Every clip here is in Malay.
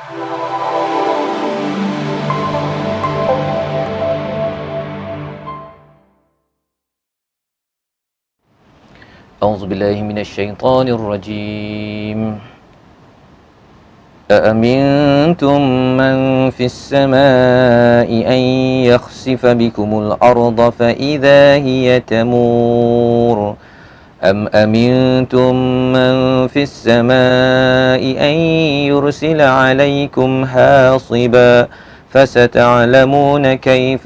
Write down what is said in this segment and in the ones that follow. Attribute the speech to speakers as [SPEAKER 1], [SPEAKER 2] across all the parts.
[SPEAKER 1] A'udzubillahi minasyaitonirrajim. أأمنتم من في السماء أن يخسف بكم الأرض فإذا هي تمور أم أمنتم من في السماء أن يرسل عليكم حاصبا فستعلمون كيف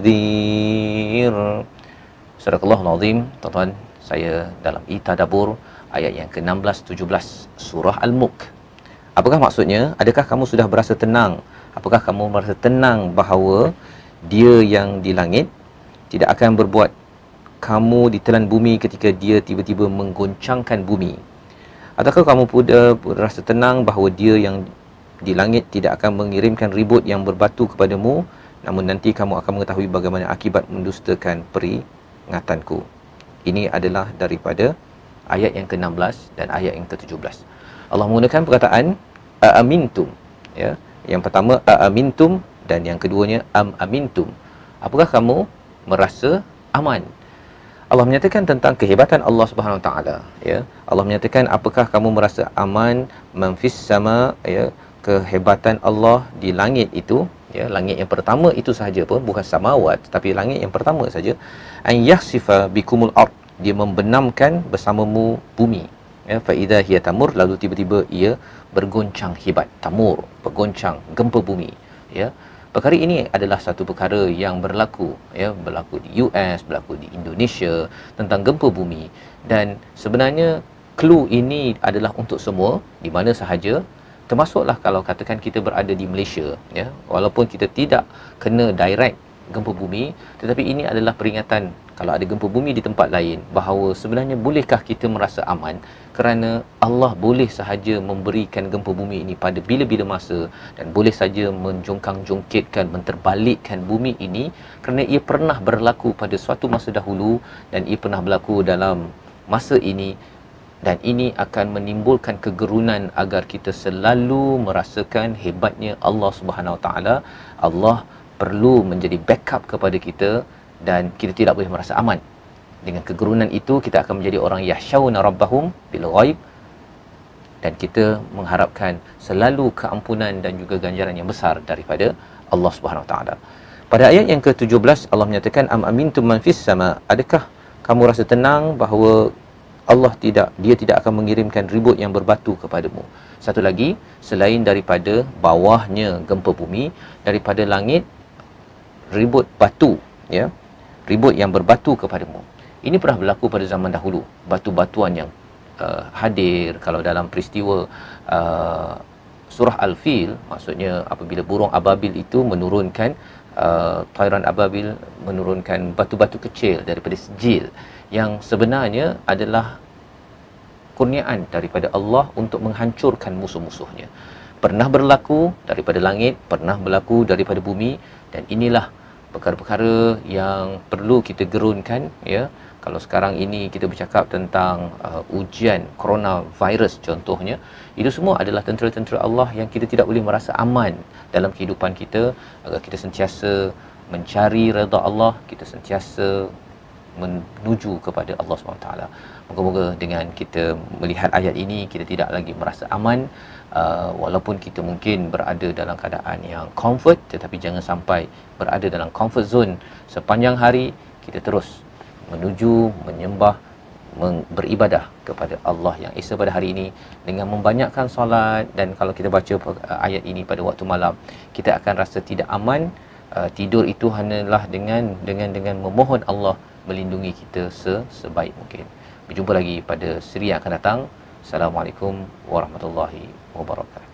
[SPEAKER 1] نذير. Sadaqallahul Azim. Tuan-tuan, saya dalam Tadabbur ayat yang ke-16 17 surah Al-Mulk. Apakah maksudnya? Adakah kamu sudah berasa tenang? Apakah kamu merasa tenang bahawa Dia yang di langit tidak akan berbuat kamu ditelan bumi ketika Dia tiba-tiba menggoncangkan bumi? Ataukah kamu berasa tenang bahawa Dia yang di langit tidak akan mengirimkan ribut yang berbatu kepadamu, namun nanti kamu akan mengetahui bagaimana akibat mendustakan peringatanku? Ini adalah daripada ayat yang ke-16 dan ayat yang ke-17. Allah menggunakan perkataan a'amintum, ya. Yang pertama a'amintum dan yang keduanya am amintum. Apakah kamu merasa aman? Allah menyatakan tentang kehebatan Allah Subhanahu Wa Taala, ya. Allah menyatakan apakah kamu merasa aman, man fis sama, ya, kehebatan Allah di langit itu, ya, langit yang pertama itu sahaja pun, bukan samawat, tapi langit yang pertama saja. An yahsifa bikumul ard, dia membenamkan bersamamu bumi, ya, fa idza hiya tamur, lalu tiba-tiba ia bergoncang hebat. Tamur, bergoncang, gempa bumi, ya. Perkara ini adalah satu perkara yang berlaku, ya, berlaku di US, berlaku di Indonesia tentang gempa bumi, dan sebenarnya clue ini adalah untuk semua di mana sahaja, termasuklah kalau katakan kita berada di Malaysia, ya, walaupun kita tidak kena direct gempa bumi, tetapi ini adalah peringatan kalau ada gempa bumi di tempat lain, bahawa sebenarnya bolehkah kita merasa aman, kerana Allah boleh sahaja memberikan gempa bumi ini pada bila-bila masa, dan boleh saja menjongkang-jongkitkan, menterbalikkan bumi ini, kerana ia pernah berlaku pada suatu masa dahulu dan ia pernah berlaku dalam masa ini, dan ini akan menimbulkan kegerunan agar kita selalu merasakan hebatnya Allah Subhanahu Wa Taala. Allah perlu menjadi backup kepada kita dan kita tidak boleh merasa aman. Dengan kegerunan itu kita akan menjadi orang yahsyauna rabbahum bil ghaib, dan kita mengharapkan selalu keampunan dan juga ganjaran yang besar daripada Allah Subhanahu Wa Taala. Pada ayat yang ke-17 Allah menyatakan am amintum man fis sama, adakah kamu rasa tenang bahawa Dia tidak akan mengirimkan ribut yang berbatu kepadamu. Satu lagi, selain daripada bawahnya gempa bumi, daripada langit ribut batu, ya, ribut yang berbatu kepadamu. Ini pernah berlaku pada zaman dahulu, batu-batuan yang hadir kalau dalam peristiwa surah Al-Fil, maksudnya apabila burung ababil itu menurunkan tayran ababil menurunkan batu-batu kecil daripada sijil, yang sebenarnya adalah kurniaan daripada Allah untuk menghancurkan musuh-musuhnya. Pernah berlaku daripada langit, pernah berlaku daripada bumi, dan inilah perkara-perkara yang perlu kita gerunkan, ya. Kalau sekarang ini kita bercakap tentang ujian coronavirus contohnya, itu semua adalah tentera-tentera Allah yang kita tidak boleh merasa aman dalam kehidupan kita, agar kita sentiasa mencari redha Allah, kita sentiasa menuju kepada Allah SWT. Moga-moga dengan kita melihat ayat ini, kita tidak lagi merasa aman, walaupun kita mungkin berada dalam keadaan yang comfort, tetapi jangan sampai berada dalam comfort zone sepanjang hari. Kita terus menuju menyembah, beribadah kepada Allah yang Esa pada hari ini dengan membanyakkan solat. Dan kalau kita baca ayat ini pada waktu malam, kita akan rasa tidak aman. Tidur itu hanyalah dengan memohon Allah melindungi kita sebaik mungkin. Berjumpa lagi pada siri yang akan datang. Assalamualaikum warahmatullahi wabarakatuh.